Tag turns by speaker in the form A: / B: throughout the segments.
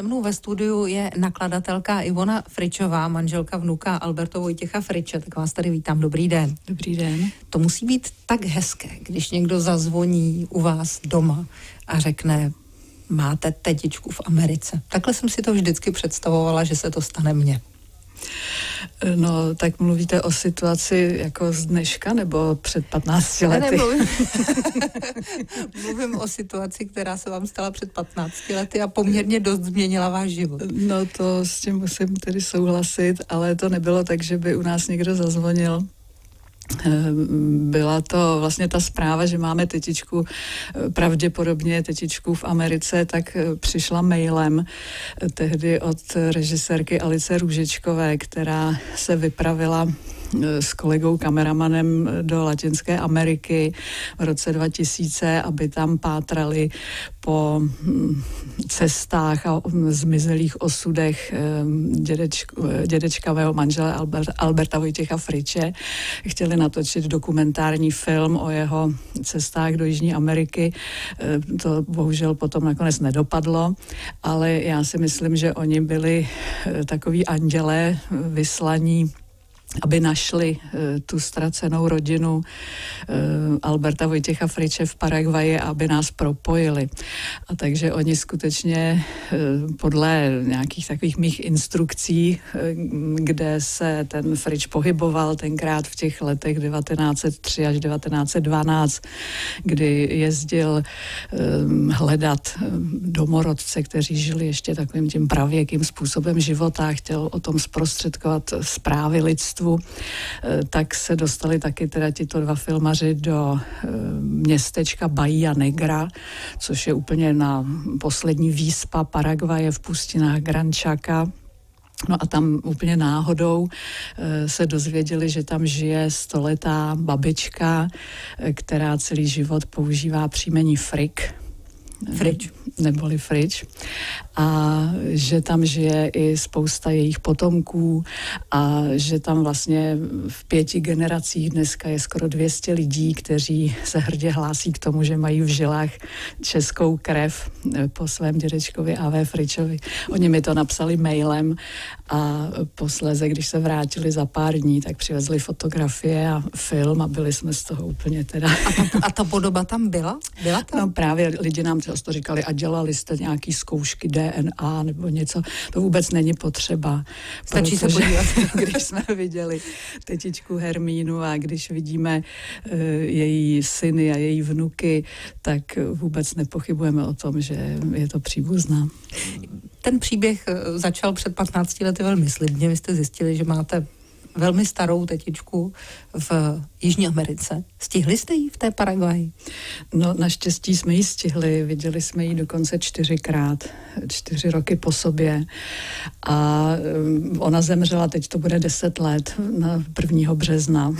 A: Se mnou ve studiu je nakladatelka Ivona Fričová, manželka vnuka Alberta Vojtěcha Friče. Tak vás tady vítám. Dobrý den.
B: Dobrý den.
A: To musí být tak hezké, když někdo zazvoní u vás doma a řekne: máte tetičku v Americe. Takhle jsem si to vždycky představovala, že se to stane mně.
B: No, tak mluvíte o situaci jako z dneška, nebo před 15 lety?
A: Mluvím o situaci, která se vám stala před 15 lety a poměrně dost změnila váš život.
B: No, to s tím musím tedy souhlasit, ale to nebylo tak, že by u nás někdo zazvonil. Byla to vlastně ta zpráva, že máme tetičku, pravděpodobně tetičku v Americe, tak přišla mailem tehdy od režisérky Alice Růžičkové, která se vypravila s kolegou kameramanem do Latinské Ameriky v roce 2000, aby tam pátrali po cestách a zmizelých osudech dědečka mého manžela Alberta Vojtěcha Friče. Chtěli natočit dokumentární film o jeho cestách do Jižní Ameriky. To bohužel potom nakonec nedopadlo, ale já si myslím, že oni byli takoví andělé vyslaní, aby našli tu ztracenou rodinu Alberta Vojtěcha Friče v Paraguaji, aby nás propojili. A takže oni skutečně podle nějakých takových mých instrukcí, kde se ten Frič pohyboval tenkrát v těch letech 1903 až 1912, kdy jezdil hledat domorodce, kteří žili ještě takovým tím pravěkým způsobem života a chtěl o tom zprostředkovat zprávy lidstvu, tak se dostali taky teda tito dva filmaři do městečka Bahía Negra, což je úplně na poslední výspa Paraguaje v pustinách Gran Chaca. No a tam úplně náhodou se dozvěděli, že tam žije 100letá babička, která celý život používá příjmení Frič. Neboli Frič. A že tam žije i spousta jejich potomků a že tam vlastně v 5 generacích dneska je skoro 200 lidí, kteří se hrdě hlásí k tomu, že mají v žilách českou krev po svém dědečkovi A.V. Fričovi. Oni mi to napsali mailem a posléze, když se vrátili za pár dní, tak přivezli fotografie a film a byli jsme z toho úplně teda...
A: A ta podoba tam byla? Byla tam?
B: No právě lidi nám často říkali: a dělali jste nějaký zkoušky DNA nebo něco, to vůbec není potřeba.
A: Stačí se podívat.
B: Když jsme viděli tetičku Hermínu a když vidíme její syny a její vnuky, tak vůbec nepochybujeme o tom, že je to příbuzná.
A: Ten příběh začal před 15 lety velmi slibně. Vy jste zjistili, že máte velmi starou tetičku v Jižní Americe. Stihli jste ji v té Paraguaji?
B: No, naštěstí jsme ji stihli. Viděli jsme ji dokonce 4krát, 4 roky po sobě. A ona zemřela, teď to bude 10 let, na 1. března.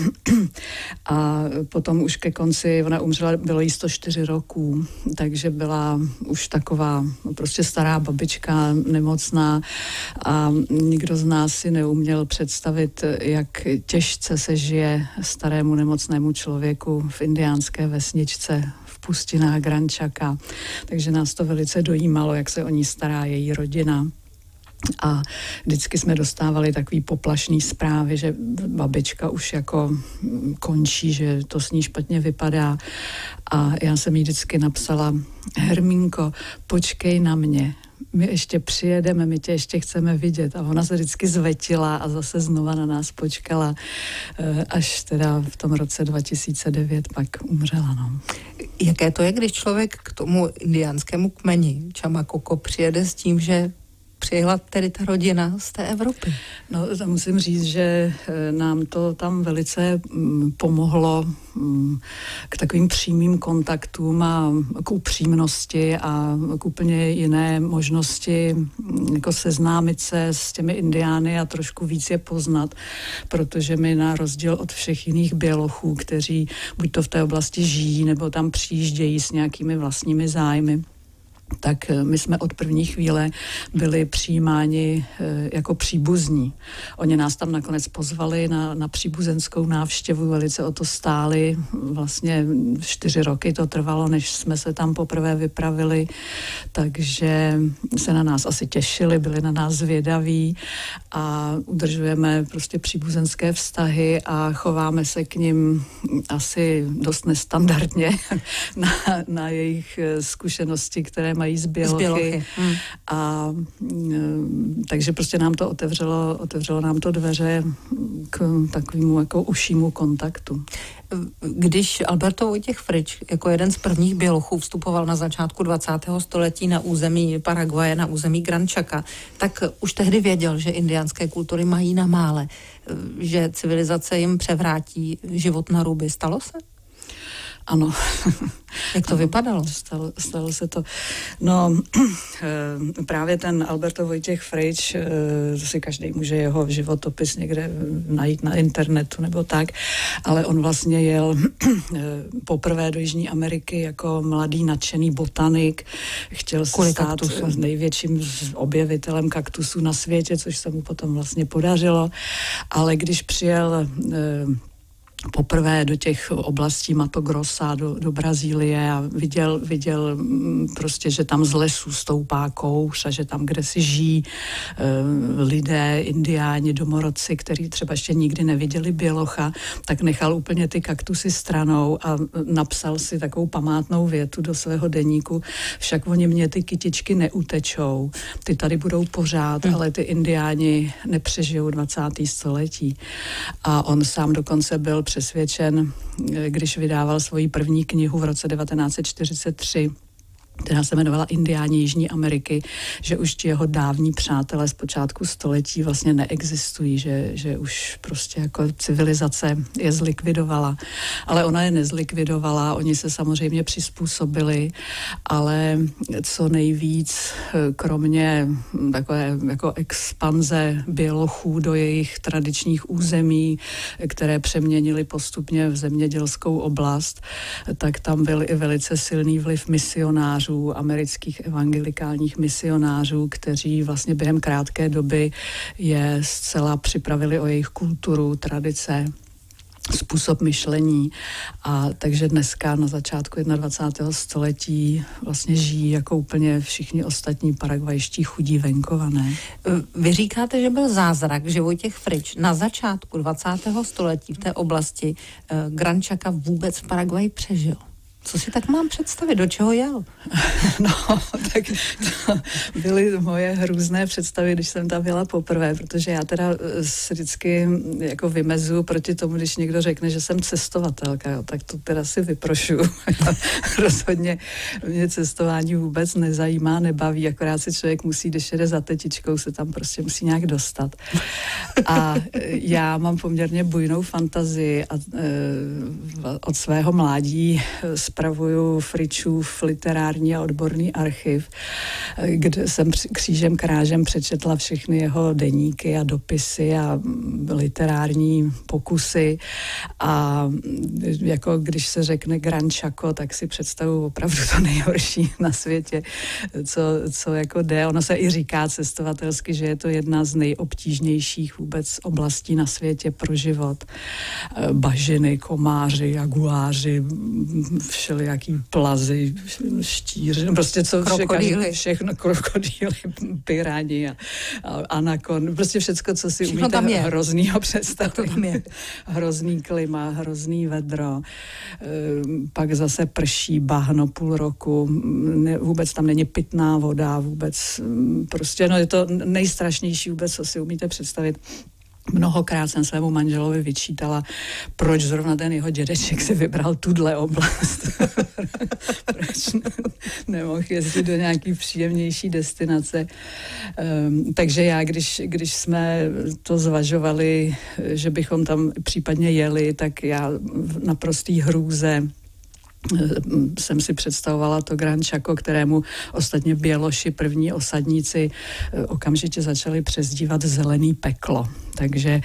B: A potom už ke konci, ona umřela, bylo jí 104 roků, takže byla už taková prostě stará babička, nemocná a nikdo z nás si neuměl představit, jak těžce se žije starému nemocnému člověku v indiánské vesničce v pustinách Gran Chaca. Takže nás to velice dojímalo, jak se o ní stará její rodina. A vždycky jsme dostávali takový poplašný zprávy, že babička už jako končí, že to s ní špatně vypadá. A já jsem jí vždycky napsala: Hermínko, počkej na mě. My ještě přijedeme, my tě ještě chceme vidět. A ona se vždycky zvetila a zase znova na nás počkala, až teda v tom roce 2009 pak umřela. No.
A: Jaké to je, když člověk k tomu indiánskému kmeni Chamacoko přijede s tím, že přijela tedy ta rodina z té Evropy?
B: No, to musím říct, že nám to tam velice pomohlo k takovým přímým kontaktům a k upřímnosti a k úplně jiné možnosti jako seznámit se s těmi indiány a trošku víc je poznat, protože my na rozdíl od všech jiných bělochů, kteří buď to v té oblasti žijí, nebo tam přijíždějí s nějakými vlastními zájmy, tak my jsme od první chvíle byli přijímáni jako příbuzní. Oni nás tam nakonec pozvali na příbuzenskou návštěvu, velice o to stáli. Vlastně 4 roky to trvalo, než jsme se tam poprvé vypravili, takže se na nás asi těšili, byli na nás zvědaví a udržujeme prostě příbuzenské vztahy a chováme se k nim asi dost nestandardně na jejich zkušenosti, které mají z biolochy. A takže prostě nám to otevřelo nám to dveře k takovému jako užšímu kontaktu.
A: Když Alberto Vojtěch Frič jako jeden z prvních bělochů vstupoval na začátku 20. století na území Paraguaje, na území Gran Chaca, tak už tehdy věděl, že indiánské kultury mají na mále, že civilizace jim převrátí život na ruby. Stalo se?
B: Ano.
A: Jak to vypadalo?
B: Stalo se to. No, právě ten Alberto Vojtěch Frič, si každý může jeho životopis někde najít na internetu nebo tak, ale on vlastně jel poprvé do Jižní Ameriky jako mladý nadšený botanik. Chtěl se stát největším objevitelem kaktusů na světě, což se mu potom vlastně podařilo, ale když přijel poprvé do těch oblastí Mato Grossa, do Brazílie a viděl prostě, že tam z lesů stoupá kouř a že tam, kde si žijí lidé, indiáni, domorodci, kteří třeba ještě nikdy neviděli bělocha, tak nechal úplně ty kaktusy stranou a napsal si takovou památnou větu do svého deníku: však oni mě ty kytičky neutečou, ty tady budou pořád, ale ty indiáni nepřežijou 20. století. A on sám dokonce byl přesvědčen, když vydával svoji první knihu v roce 1943, která se jmenovala Indiáni Jižní Ameriky, že už ti jeho dávní přátelé z počátku století vlastně neexistují, že už prostě jako civilizace je zlikvidovala. Ale ona je nezlikvidovala, oni se samozřejmě přizpůsobili, ale co nejvíc, kromě takové jako expanze bělochů do jejich tradičních území, které přeměnili postupně v zemědělskou oblast, tak tam byl i velice silný vliv misionářů, amerických evangelikálních misionářů, kteří vlastně během krátké doby je zcela připravili o jejich kulturu, tradice, způsob myšlení. A takže dneska na začátku 21. století vlastně žijí jako úplně všichni ostatní paragvajští chudí venkované.
A: Vy říkáte, že byl zázrak, že Vojtěch Frič na začátku 20. století v té oblasti Gran Chaca vůbec v Paraguaji přežil. Co si tak mám představit? Do čeho jel?
B: No, tak to byly moje hrůzné představy, když jsem tam byla poprvé, protože já teda vždycky jako vymezuju proti tomu, když někdo řekne, že jsem cestovatelka, jo, tak to teda si vyprošuju. Rozhodně mě cestování vůbec nezajímá, nebaví, akorát si člověk musí, když jede za tetičkou, se tam prostě musí nějak dostat. A já mám poměrně bujnou fantazii a od svého mládí spravuju Fričův literární a odborný archiv, kde jsem křížem krážem přečetla všechny jeho deníky a dopisy a literární pokusy a jako když se řekne Gran Chaco, tak si představuji opravdu to nejhorší na světě, co jako jde. Ono se i říká cestovatelsky, že je to jedna z nejobtížnějších vůbec oblastí na světě pro život. Bažiny, komáři, jaguáři, všelijaký plazy, štíři, prostě co všechno, krokodýly, pirani a anakon, prostě všecko, co si umíte hroznýho představit. Hrozný klima, hrozný vedro, pak zase prší bahno půl roku, vůbec tam není pitná voda, vůbec prostě, no je to nejstrašnější vůbec, co si umíte představit. Mnohokrát jsem svému manželovi vyčítala, proč zrovna ten jeho dědeček si vybral tuhle oblast. Proč nemohl jezdit do nějaký příjemnější destinace. Takže já, když jsme to zvažovali, že bychom tam případně jeli, tak já na prostý hrůze jsem si představovala to Gran Chaco, kterému ostatně Běloši, první osadníci, okamžitě začali přezdívat zelený peklo. Takže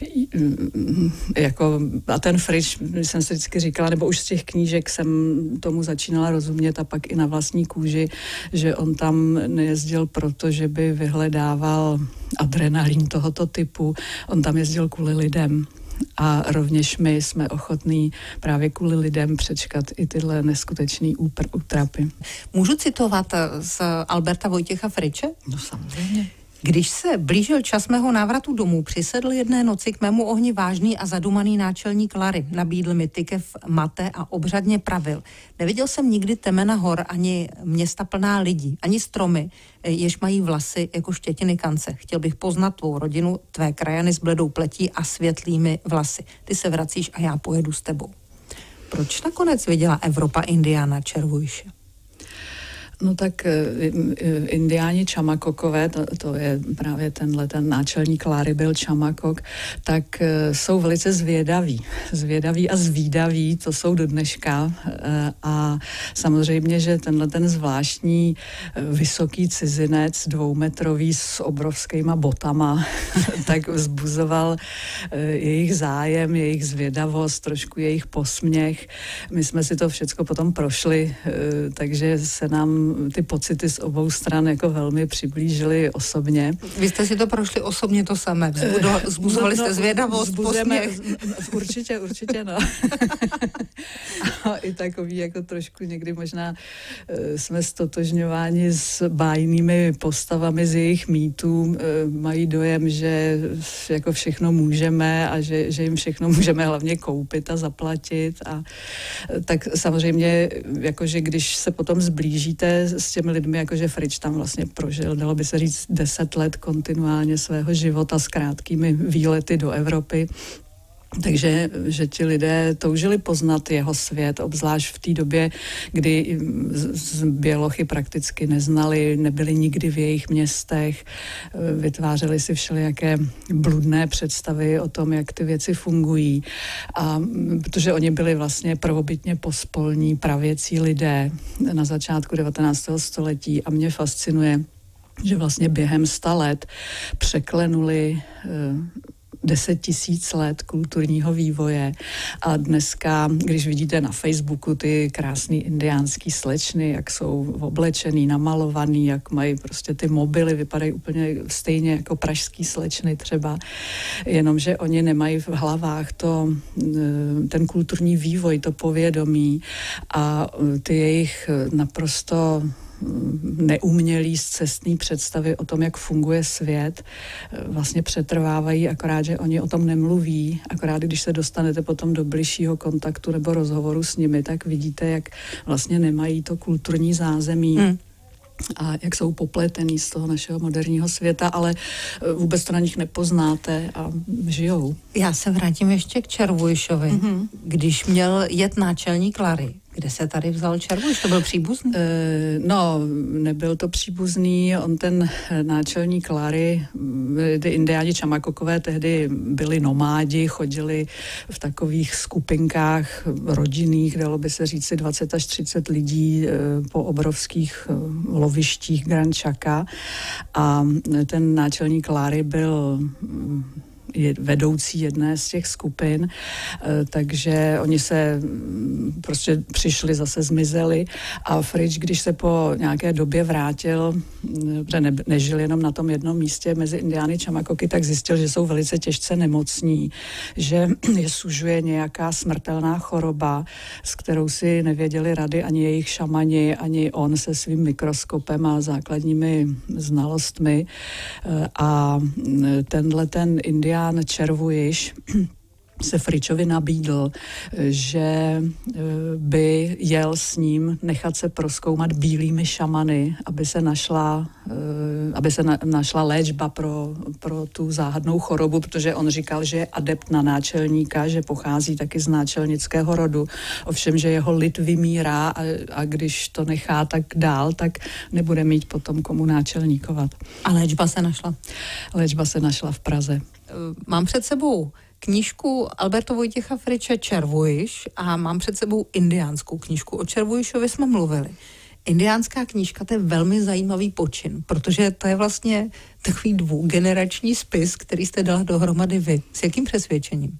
B: jako, a ten Frič, jsem si vždycky říkala, nebo už z těch knížek jsem tomu začínala rozumět a pak i na vlastní kůži, že on tam nejezdil proto, že by vyhledával adrenalin tohoto typu, on tam jezdil kvůli lidem. A rovněž my jsme ochotní právě kvůli lidem přečkat i tyhle neskutečný útrapy.
A: Můžu citovat z Alberta Vojtěcha Friče?
B: No samozřejmě.
A: Když se blížil čas mého návratu domů, přisedl jedné noci k mému ohni vážný a zadumaný náčelník Larry. Nabídl mi tykev mate a obřadně pravil. Neviděl jsem nikdy temena hor, ani města plná lidí, ani stromy, jež mají vlasy jako štětiny kance. Chtěl bych poznat tvou rodinu, tvé krajany s bledou pletí a světlými vlasy. Ty se vracíš a já pojedu s tebou. Proč nakonec viděla Evropa Indiána Červojše?
B: No tak indiáni Čamakokové, to je právě ten náčelník Larry byl Čamakok, tak jsou velice zvědaví a zvídaví, to jsou do dneška. A samozřejmě, že ten zvláštní vysoký cizinec, 2metrový s obrovskýma botama, tak vzbuzoval jejich zájem, jejich zvědavost, trošku jejich posměch. My jsme si to všecko potom prošli, takže se nám ty pocity z obou stran jako velmi přiblížily osobně.
A: Vy jste si to prošli osobně to samé? Vzbuzovali jste zvědavost, posměch?
B: Určitě, no. A i takový jako trošku někdy možná jsme stotožňováni s bájnými postavami z jejich mýtů. Mají dojem, že jako všechno můžeme a že jim všechno můžeme hlavně koupit a zaplatit. A tak samozřejmě, jakože když se potom zblížíte s těmi lidmi, jakože Frič tam vlastně prožil, dalo by se říct 10 let kontinuálně svého života s krátkými výlety do Evropy. Takže že ti lidé toužili poznat jeho svět, obzvlášť v té době, kdy Bělochy prakticky neznali, nebyli nikdy v jejich městech, vytvářeli si všelijaké bludné představy o tom, jak ty věci fungují. A protože oni byli vlastně prvobytně pospolní pravěcí lidé na začátku 19. století a mě fascinuje, že vlastně během 100 let překlenuli 10 000 let kulturního vývoje a dneska, když vidíte na Facebooku ty krásný indiánský slečny, jak jsou oblečený, namalovaný, jak mají prostě ty mobily, vypadají úplně stejně jako pražský slečny třeba, jenomže oni nemají v hlavách ten kulturní vývoj, to povědomí a ty jejich naprosto neumělý scestný představy o tom, jak funguje svět, vlastně přetrvávají, akorát, že oni o tom nemluví, akorát, když se dostanete potom do bližšího kontaktu nebo rozhovoru s nimi, tak vidíte, jak vlastně nemají to kulturní zázemí. A jak jsou popletený z toho našeho moderního světa, ale vůbec to na nich nepoznáte a žijou.
A: Já se vrátím ještě k Červojšovi. Když měl jet náčelník Larry, kde se tady vzal Červojš? To byl příbuzný?
B: No, nebyl to příbuzný. On ten náčelník Larry, ty indiáni Čamakokové tehdy byli nomádi, chodili v takových skupinkách rodinných, dalo by se říci 20 až 30 lidí po obrovských lovištích Gran Chaca. A ten náčelník Larry byl vedoucí jedné z těch skupin, takže oni se prostě přišli, zase zmizeli a Frič, když se po nějaké době vrátil, protože nežil jenom na tom jednom místě mezi indiány Čamakoky, tak zjistil, že jsou velice těžce nemocní, že je sužuje nějaká smrtelná choroba, s kterou si nevěděli rady ani jejich šamani, ani on se svým mikroskopem a základními znalostmi a ten indián Červojš se Fričovi nabídl, že by jel s ním nechat se prozkoumat bílými šamany, aby se našla léčba pro tu záhadnou chorobu, protože on říkal, že je adept na náčelníka, že pochází taky z náčelnického rodu. Ovšem, že jeho lid vymírá a když to nechá tak dál, tak nebude mít potom komu náčelníkovat.
A: A léčba se našla?
B: Léčba se našla v Praze.
A: Mám před sebou knížku Alberta Vojtěcha Friče Červojiš a mám před sebou indiánskou knížku. O Červojišovi jsme mluvili. Indiánská knížka, to je velmi zajímavý počin, protože to je vlastně takový dvougenerační spis, který jste dala dohromady vy. S jakým přesvědčením?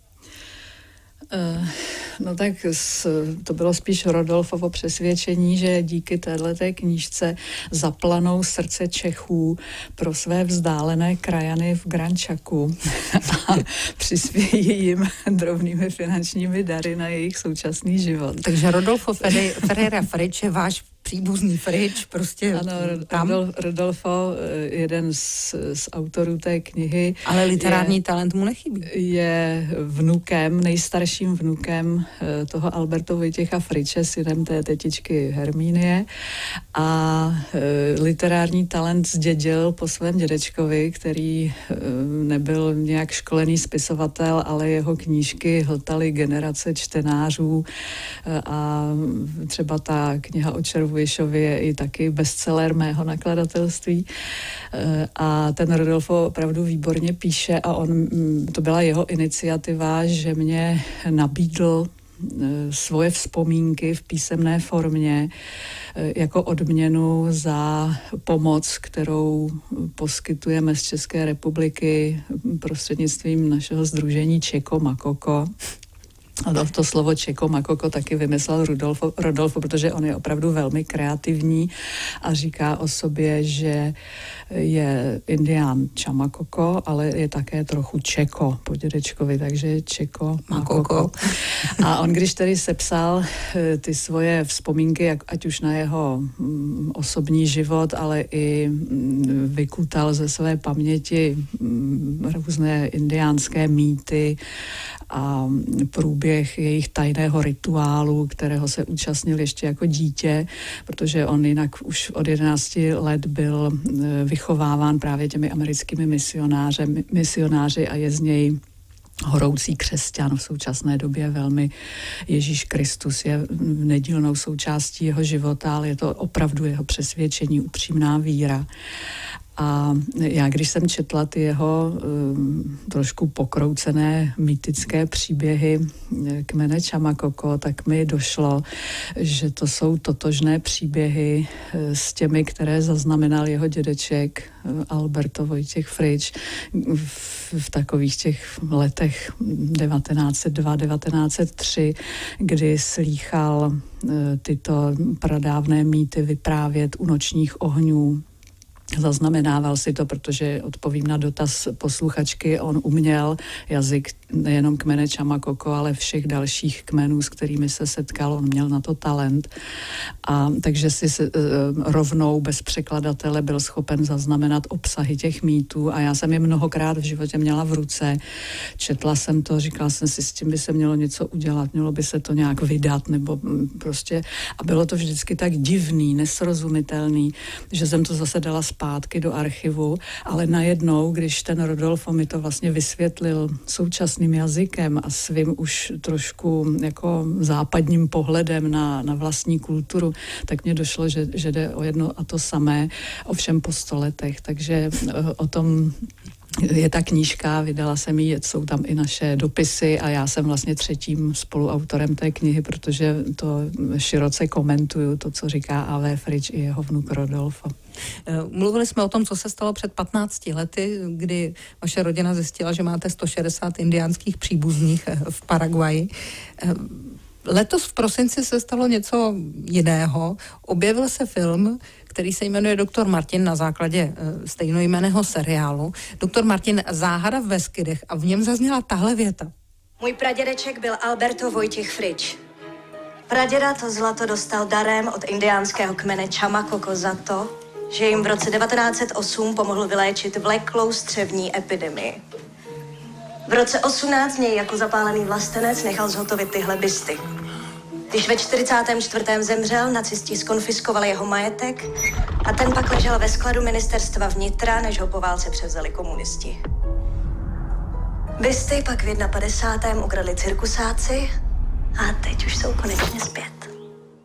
B: No tak to bylo spíš Rodolfovo přesvědčení, že díky téhleté knížce zaplanou srdce Čechů pro své vzdálené krajany v Grančaku a přispějí jim drobnými finančními dary na jejich současný život.
A: Takže Rodolfo Ferreira Frič je váš příbuzný Frič, prostě
B: ano, Rodolfo, jeden z autorů té knihy.
A: Ale literární talent mu nechybí.
B: Je nejstarším vnukem toho Alberta Vojtěcha Friče, synem té tetičky Hermínie, a literární talent zdědil po svém dědečkovi, který nebyl nějak školený spisovatel, ale jeho knížky hltaly generace čtenářů a třeba ta kniha o Červojišovi je i taky bestseller mého nakladatelství. A ten Rodolfo opravdu výborně píše a to byla jeho iniciativa, že mě nabídl svoje vzpomínky v písemné formě jako odměnu za pomoc, kterou poskytujeme z České republiky prostřednictvím našeho sdružení Čeko Makoko. A to slovo Čeko Makoko taky vymyslel Rodolfo, protože on je opravdu velmi kreativní a říká o sobě, že je indián Čamakoko, ale je také trochu Čeko po dědečkovi, takže Čeko Makoko. A on, když tedy sepsal ty svoje vzpomínky, ať už na jeho osobní život, ale i vykutal ze své paměti různé indiánské mýty a průběh jejich tajného rituálu, kterého se účastnil ještě jako dítě, protože on jinak už od 11 let byl vychováván právě těmi americkými misionáři a je z něj horoucí křesťan v současné době velmi. Ježíš Kristus je nedílnou součástí jeho života, ale je to opravdu jeho přesvědčení, upřímná víra. A já, když jsem četla ty jeho trošku pokroucené mýtické příběhy kmene Čamakoko, tak mi došlo, že to jsou totožné příběhy s těmi, které zaznamenal jeho dědeček Alberto Vojtěch Frič v takových těch letech 1902-1903, kdy slýchal tyto pradávné mýty vyprávět u nočních ohňů. Zaznamenával si to, protože odpovím na dotaz posluchačky, on uměl jazyk nejenom kmene Čamakoko, ale všech dalších kmenů, s kterými se setkal, on měl na to talent. A takže si rovnou bez překladatele byl schopen zaznamenat obsahy těch mýtů a já jsem je mnohokrát v životě měla v ruce. Četla jsem to, říkala jsem si, s tím by se mělo něco udělat, mělo by se to nějak vydat, nebo prostě, a bylo to vždycky tak divný, nesrozumitelný, že jsem to zase dala zpátky do archivu, ale najednou, když ten Rodolfo mi to vlastně vysvětlil současným jazykem a svým už trošku jako západním pohledem na vlastní kulturu, tak mně došlo, že jde o jedno a to samé, ovšem po 100 letech, takže o tom je ta knížka, vydala jsem ji, jsou tam i naše dopisy a já jsem vlastně třetím spoluautorem té knihy, protože to široce komentuju, to, co říká A.V. Frič i jeho vnuk Rodolfo.
A: Mluvili jsme o tom, co se stalo před 15 lety, kdy vaše rodina zjistila, že máte 160 indiánských příbuzných v Paraguaji. Letos v prosinci se stalo něco jiného. Objevil se film, který se jmenuje Doktor Martin na základě stejnojmenného seriálu. Doktor Martin Záhada v Beskydech a v něm zazněla tahle věta.
C: Můj pradědeček byl Alberto Vojtěch Frič. Praděda to zlato dostal darem od indiánského kmene Čamakoko za to, že jim v roce 1908 pomohl vyléčit vleklou střevní epidemii. V roce 18 něj jako zapálený vlastenec nechal zhotovit tyhle bysty. Když ve 44. zemřel, nacisti zkonfiskovali jeho majetek a ten pak ležel ve skladu ministerstva vnitra, než ho po válce převzali komunisti. Bysty pak v 51. ukradli cirkusáci a teď už jsou konečně zpět.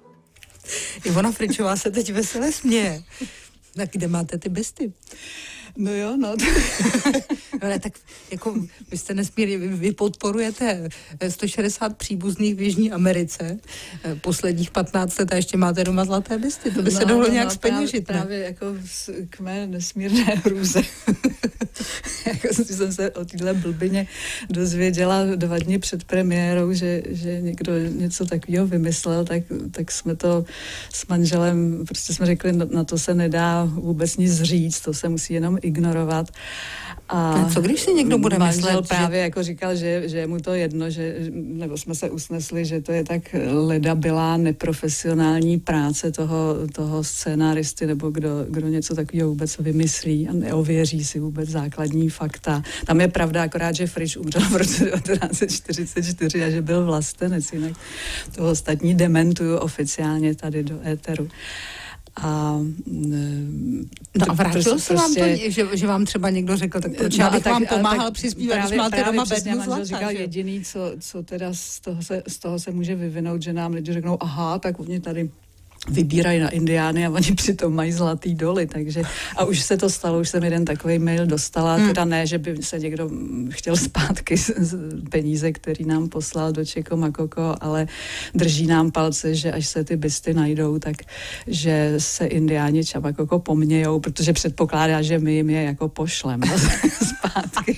A: Ivona Fričová se teď vesele směje. Tak kde máte ty bysty?
B: No jo, no.
A: Ale tak jako vy jste nesmírně, vy podporujete 160 příbuzných v Jižní Americe, posledních 15 let a ještě máte doma zlaté bisty, to by se dalo nějak zpeněžit.
B: Právě jako k mé nesmírné hrůze. Jako jsem se o téhle blbině dozvěděla 2 dny před premiérou, že někdo něco takového vymyslel, tak jsme to s manželem, prostě jsme řekli, na to se nedá vůbec nic říct, to se musí jenom ignorovat.
A: A co když si někdo bude myslet,
B: právě jako říkal, že je mu to jedno, nebo jsme se usnesli, že to je tak ledabylá neprofesionální práce toho scénáristy, nebo kdo něco takového vůbec vymyslí a neověří si vůbec základní fakta. Tam je pravda akorát, že Frič umřel v roce 1944 a že byl vlastenec, jinak to ostatní dementuju oficiálně tady do éteru. A
A: vrátil se vám to, že vám třeba někdo řekl, tak proč já bych vám pomáhal přispívat, když máte doma bednu zlata,
B: říkal,
A: že?
B: Jediný, co teda z toho se může vyvinout, že nám lidi řeknou, aha, tak oni tady vybírají na indiány a oni přitom mají zlatý doly, takže a už se to stalo, už jsem jeden takový mail dostala, teda ne, že by se někdo chtěl zpátky z peníze, který nám poslal do Čeko Makoko, ale drží nám palce, že až se ty bisty najdou, tak že se indiáni Chamakoko pomějou, protože předpokládá, že my jim je jako pošlem zpátky.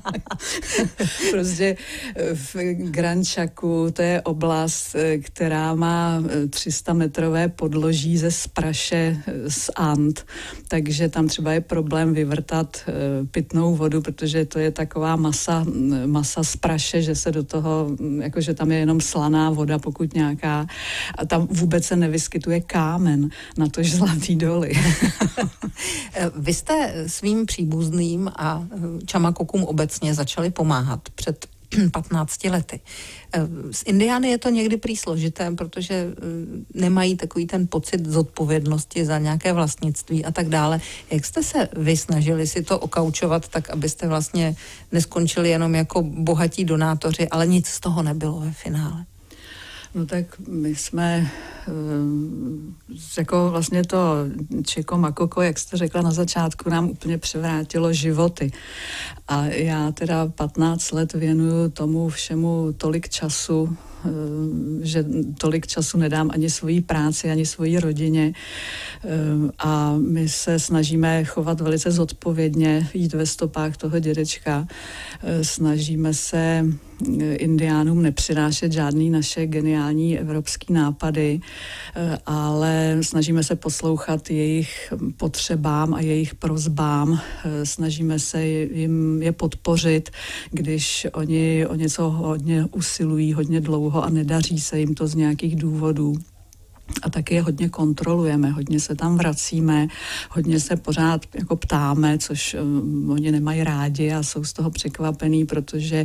B: Prostě v Grand Chaku, to je oblast, která má 300-metrové podloží ze spraše z And, takže tam třeba je problém vyvrtat pitnou vodu, protože to je taková masa spraše, že se do toho, jakože tam je jenom slaná voda, pokud nějaká, a tam vůbec se nevyskytuje kámen, natož zlatý doly.
A: Vy jste svým příbuzným a Chamakokům obecně začali pomáhat před 15 lety. S indiány je to někdy prý složité, protože nemají takový ten pocit zodpovědnosti za nějaké vlastnictví a tak dále. Jak jste se vy snažili si to okaučovat tak, abyste vlastně neskončili jenom jako bohatí donátoři, ale nic z toho nebylo ve finále?
B: No tak my jsme jako vlastně to Čeko Makoko, jak jste řekla na začátku, nám úplně převrátilo životy. A já teda 15 let věnuju tomu všemu tolik času, že tolik času nedám ani svojí práci, ani svojí rodině. A my se snažíme chovat velice zodpovědně, jít ve stopách toho dědečka. Snažíme se indiánům nepřinášet žádný naše geniální evropský nápady, ale snažíme se poslouchat jejich potřebám a jejich prosbám. Snažíme se jim je podpořit, když oni o něco hodně usilují, hodně dlouho a nedaří se jim to z nějakých důvodů. A taky je hodně kontrolujeme, hodně se tam vracíme, hodně se pořád jako ptáme, což oni nemají rádi a jsou z toho překvapení, protože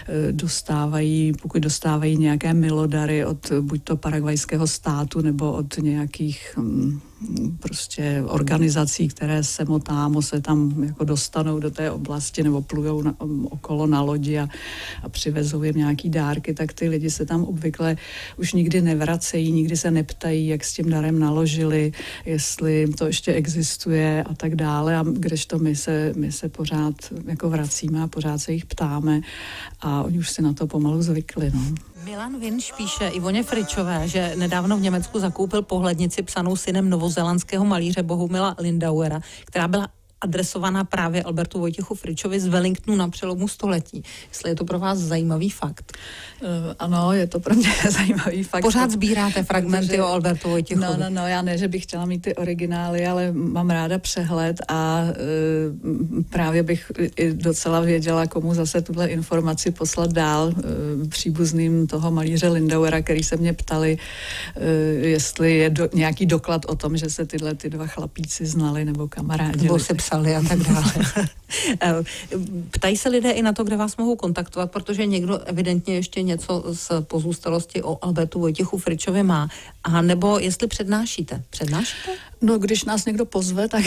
B: pokud dostávají nějaké milodary od buď to paragvajského státu nebo od nějakých prostě organizací, které semotámo se tam jako dostanou do té oblasti nebo plujou okolo na lodi a přivezou jim nějaký dárky, tak ty lidi se tam obvykle už nikdy nevracejí, nikdy se neptají, jak s tím darem naložili, jestli to ještě existuje a tak dále, a kdežto my se pořád jako vracíme a pořád se jich ptáme a oni už si na to pomalu zvykli, no.
A: Milan Vinš píše Ivoně Fričové, že nedávno v Německu zakoupil pohlednici psanou synem novozélandského malíře Bohumila Lindauera, která byla adresovaná právě Albertu Vojtěchu Fričovi z Wellingtonu na přelomu století. Jestli je to pro vás zajímavý fakt?
B: Ano, je to pro mě zajímavý fakt.
A: Pořád sbíráte fragmenty o Albertu Vojtěchovi?
B: No, já ne, že bych chtěla mít ty originály, ale mám ráda přehled a právě bych docela věděla, komu zase tuhle informaci poslat dál, příbuzným toho malíře Lindauera, který se mě ptali, jestli je nějaký doklad o tom, že se tyhle ty dva chlapíci znali nebo kamarádili.
A: Nebo se psali a tak dále. Ptají se lidé i na to, kde vás mohou kontaktovat, protože někdo evidentně ještě něco z pozůstalosti o Albertu Vojtěchu Fričovi má. A nebo jestli přednášíte? Přednášíte?
B: No, když nás někdo pozve, tak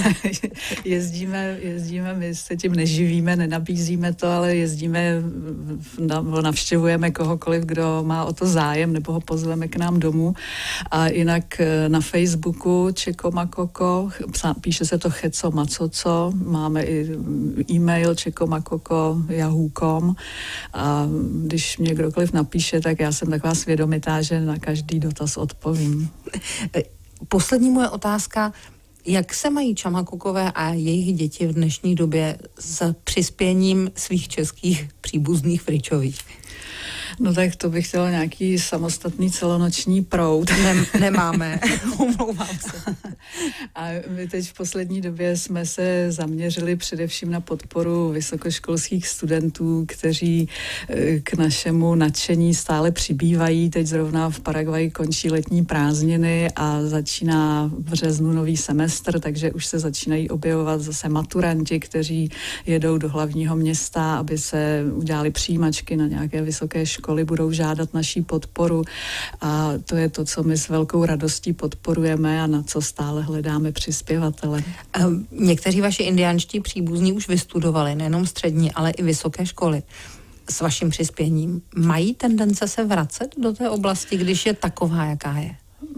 B: jezdíme, my se tím neživíme, nenabízíme to, ale jezdíme, navštěvujeme kohokoliv, kdo má o to zájem, nebo ho pozveme k nám domů. A jinak na Facebooku Čekomakoko, píše se to Checo Macoco, máme i e-mail čekomakoko.yahoo.com a když mě kdokoliv napíše, tak já jsem taková svědomitá, že na každý dotaz odpovím.
A: Poslední moje otázka, jak se mají Čamakokové a jejich děti v dnešní době s přispěním svých českých příbuzných Fričových?
B: No tak to bych chtěla nějaký samostatný celonoční proud.
A: Nemáme, omlouvám se.
B: A my teď v poslední době jsme se zaměřili především na podporu vysokoškolských studentů, kteří k našemu nadšení stále přibývají. Teď zrovna v Paraguaji končí letní prázdniny a začíná v březnu nový semestr, takže už se začínají objevovat zase maturanti, kteří jedou do hlavního města, aby se udělali přijímačky na nějaké vysoké školy, budou žádat naší podporu a to je to, co my s velkou radostí podporujeme a na co stále hledáme přispěvatele.
A: Někteří vaši indiánští příbuzní už vystudovali nejenom střední, ale i vysoké školy. S vaším přispěním mají tendence se vracet do té oblasti, když je taková, jaká je?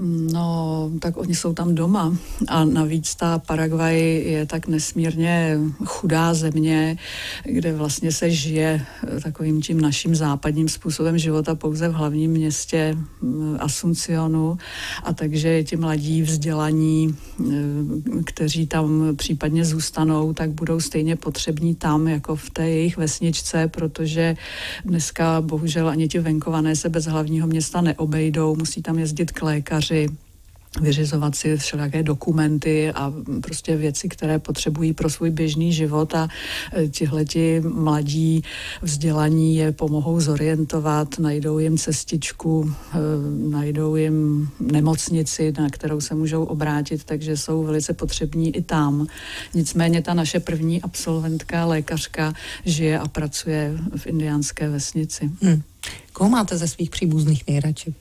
B: No, tak oni jsou tam doma a navíc ta Paraguay je tak nesmírně chudá země, kde vlastně se žije takovým tím naším západním způsobem života pouze v hlavním městě Asuncionu a takže ti mladí vzdělaní, kteří tam případně zůstanou, tak budou stejně potřební tam, jako v té jejich vesničce, protože dneska bohužel ani ti venkované se bez hlavního města neobejdou, musí tam jezdit k lékaři, vyřizovat si všelijaké dokumenty a prostě věci, které potřebují pro svůj běžný život a tihleti mladí vzdělaní je pomohou zorientovat, najdou jim cestičku, najdou jim nemocnici, na kterou se můžou obrátit, takže jsou velice potřební i tam. Nicméně ta naše první absolventka, lékařka, žije a pracuje v indiánské vesnici.
A: Koho máte ze svých příbuzných nejradši?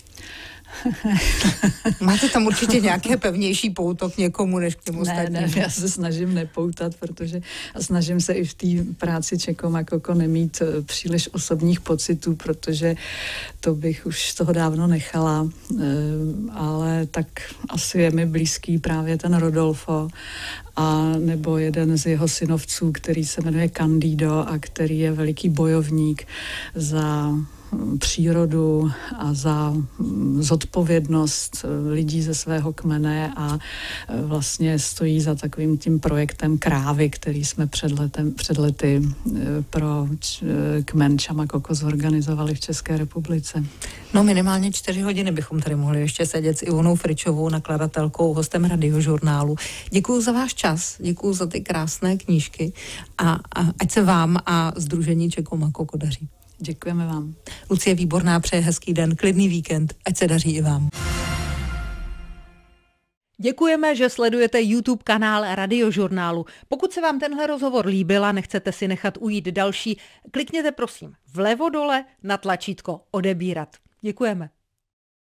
A: Máte tam určitě nějaké pevnější pouto k někomu, než k těm ostatním?
B: Ne, já se snažím nepoutat, protože snažím se i v té práci Čekomakoko nemít příliš osobních pocitů, protože to bych už toho dávno nechala, ale tak asi je mi blízký právě ten Rodolfo a nebo jeden z jeho synovců, který se jmenuje Candido a který je veliký bojovník za přírodu a za zodpovědnost lidí ze svého kmene a vlastně stojí za takovým tím projektem Krávy, který jsme před lety pro kmen Čamakoko zorganizovali v České republice.
A: No minimálně 4 hodiny bychom tady mohli ještě sedět s Ivonou Fričovou, nakladatelkou, hostem Radiožurnálu. Děkuju za váš čas, děkuju za ty krásné knížky a ať se vám a sdružení Čekomakoko daří.
B: Děkujeme vám.
A: Lucie Výborná přeje hezký den, klidný víkend, ať se daří i vám.
D: Děkujeme, že sledujete YouTube kanál Radiožurnálu. Pokud se vám tenhle rozhovor líbil a nechcete si nechat ujít další, klikněte prosím vlevo dole na tlačítko odebírat. Děkujeme.